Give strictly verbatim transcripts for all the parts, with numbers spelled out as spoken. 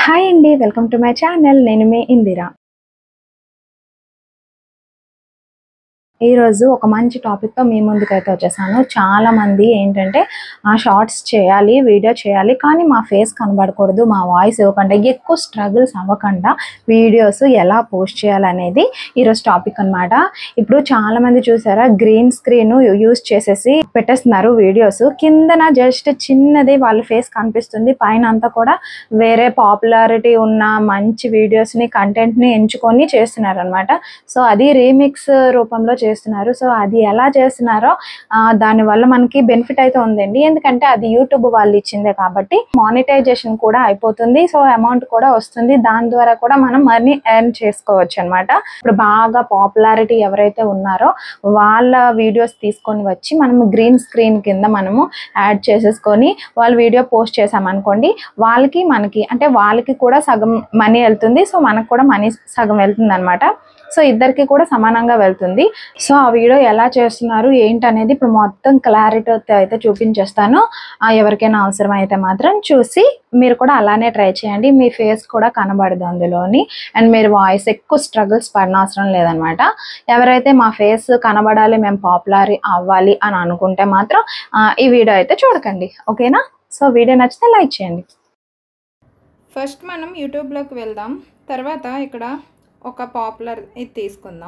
Hi అండి, welcome to my channel. నేను మీ ఇందిరా. ఈరోజు ఒక మంచి టాపిక్తో మీ ముందుకైతే వచ్చేసాను. చాలామంది ఏంటంటే ఆ షార్ట్స్ చేయాలి, వీడియో చేయాలి, కానీ మా ఫేస్ కనబడకూడదు, మా వాయిస్ ఇవ్వకుండా, ఎక్కువ స్ట్రగుల్స్ అవ్వకుండా వీడియోస్ ఎలా పోస్ట్ చేయాలనేది ఈరోజు టాపిక్ అనమాట. ఇప్పుడు చాలామంది చూసారా, గ్రీన్ స్క్రీన్ యూజ్ చేసేసి పెట్టేస్తున్నారు వీడియోస్. కిందన జస్ట్ చిన్నది వాళ్ళ ఫేస్ కనిపిస్తుంది, పైన అంతా కూడా వేరే పాపులారిటీ ఉన్న మంచి వీడియోస్ని, కంటెంట్ని ఎంచుకొని చేస్తున్నారు అనమాట. సో అది రీమిక్స్ రూపంలో చేస్తున్నారు. సో అది ఎలా చేస్తున్నారో దానివల్ల మనకి బెనిఫిట్ అయితే ఉందండి. ఎందుకంటే అది యూట్యూబ్ వాళ్ళు ఇచ్చిందే కాబట్టి మానిటైజేషన్ కూడా అయిపోతుంది. సో అమౌంట్ కూడా వస్తుంది, దాని ద్వారా కూడా మనం మనీ ఎర్న్ చేసుకోవచ్చు అనమాట. ఇప్పుడు బాగా పాపులారిటీ ఎవరైతే ఉన్నారో వాళ్ళ వీడియోస్ తీసుకొని వచ్చి మనము గ్రీన్ స్క్రీన్ కింద మనము యాడ్ చేసేసుకొని వాళ్ళు వీడియో పోస్ట్ చేసామనుకోండి, వాళ్ళకి మనకి అంటే వాళ్ళకి కూడా సగం మనీ వెళ్తుంది, సో మనకు కూడా మనీ సగం వెళ్తుంది అనమాట. సో ఇద్దరికి కూడా సమానంగా వెళ్తుంది. సో ఆ వీడియో ఎలా చేస్తున్నారు ఏంటి అనేది ఇప్పుడు మొత్తం క్లారిటీతో అయితే చూపించేస్తాను. ఎవరికైనా అవసరం అయితే మాత్రం చూసి మీరు కూడా అలానే ట్రై చేయండి. మీ ఫేస్ కూడా కనబడదు అందులోని, అండ్ మీరు వాయిస్ ఎక్కువ స్ట్రగుల్స్ పడిన అవసరం లేదనమాట. ఎవరైతే మా ఫేస్ కనబడాలి, మేము పాపులర్ అవ్వాలి అని అనుకుంటే మాత్రం ఈ వీడియో అయితే చూడకండి, ఓకేనా? సో వీడియో నచ్చితే లైక్ చేయండి. ఫస్ట్ మనం యూట్యూబ్లోకి వెళ్దాం. తర్వాత ఇక్కడ ఒక పాపులర్ ఇది తీసుకుందాం.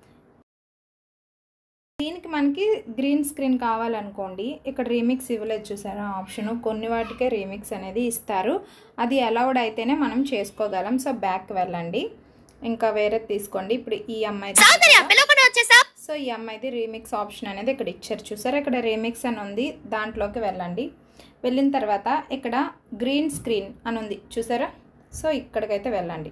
దీనికి మనకి గ్రీన్ స్క్రీన్ కావాలనుకోండి, ఇక్కడ రీమిక్స్ ఇవ్వలేదు చూసారా ఆప్షను. కొన్ని వాటికే రీమిక్స్ అనేది ఇస్తారు, అది అలౌడ్ అయితేనే మనం చేసుకోగలం. సో బ్యాక్ వెళ్ళండి, ఇంకా వేరే తీసుకోండి. ఇప్పుడు ఈ అమ్మాయి, సో ఈ అమ్మాయిది రీమిక్స్ ఆప్షన్ అనేది ఇక్కడ ఇచ్చారు చూసారా, ఇక్కడ రీమిక్స్ అని ఉంది, దాంట్లోకి వెళ్ళండి. వెళ్ళిన తర్వాత ఇక్కడ గ్రీన్ స్క్రీన్ అని ఉంది చూసారా, సో ఇక్కడికైతే వెళ్ళండి.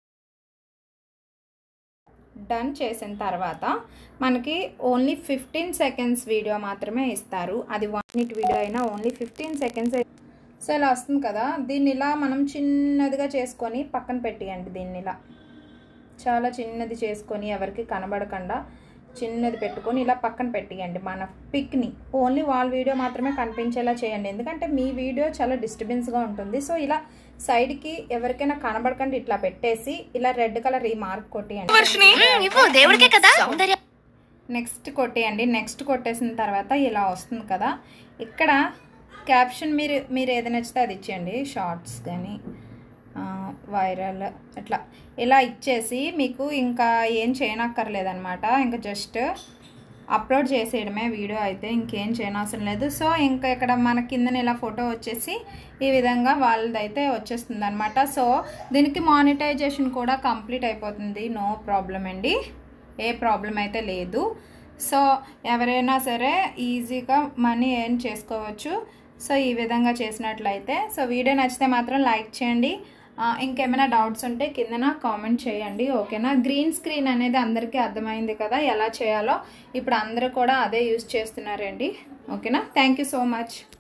డన్ చేసిన తర్వాత మనకి ఓన్లీ ఫిఫ్టీన్ సెకండ్స్ వీడియో మాత్రమే ఇస్తారు. అది వన్ మినిట్ వీడియో అయినా ఓన్లీ ఫిఫ్టీన్ సెకండ్స్. సో ఇలా వస్తుంది కదా, దీన్ని ఇలా మనం చిన్నదిగా చేసుకొని పక్కన పెట్టేయండి. దీన్ని ఇలా చాలా చిన్నది చేసుకొని ఎవరికి కనబడకుండా చిన్నది పెట్టుకొని ఇలా పక్కన పెట్టేయండి మన పిక్ని. ఓన్లీ వాళ్ళ వీడియో మాత్రమే కనిపించేలా చేయండి, ఎందుకంటే మీ వీడియో చాలా డిస్టర్బెన్స్గా ఉంటుంది. సో ఇలా సైడ్కి ఎవరికైనా కనబడకండి ఇట్లా పెట్టేసి ఇలా రెడ్ కలర్ ఈ మార్క్ కొట్టేయండి. నెక్స్ట్ కొట్టేయండి. నెక్స్ట్ కొట్టేసిన తర్వాత ఇలా వస్తుంది కదా, ఇక్కడ క్యాప్షన్ మీరు మీరు ఏది నచ్చితే అది ఇచ్చేయండి. షార్ట్స్ కానీ వైరల్ అట్లా ఇలా ఇచ్చేసి మీకు ఇంకా ఏం చేయనక్కర్లేదనమాట. ఇంకా జస్ట్ అప్లోడ్ చేసేయడమే వీడియో అయితే, ఇంకేం చేయనవసరం లేదు. సో ఇంకా ఇక్కడ మన కిందన ఇలా ఫోటో వచ్చేసి ఈ విధంగా వాళ్ళదైతే వచ్చేస్తుంది అనమాట. సో దీనికి మానిటైజేషన్ కూడా కంప్లీట్ అయిపోతుంది, నో ప్రాబ్లం అండి, ఏ ప్రాబ్లం అయితే లేదు. సో ఎవరైనా సరే ఈజీగా మనీ ఎర్న్ చేసుకోవచ్చు. సో ఈ విధంగా చేసినట్లయితే. సో వీడియో నచ్చితే మాత్రం లైక్ చేయండి. ఇంకేమైనా డౌట్స్ ఉంటే కిందన కామెంట్ చేయండి, ఓకేనా? గ్రీన్ స్క్రీన్ అనేది అందరికీ అర్థమైంది కదా ఎలా చేయాలో. ఇప్పుడు అందరూ కూడా అదే యూజ్ చేస్తున్నారండి, ఓకేనా? Thank you so much.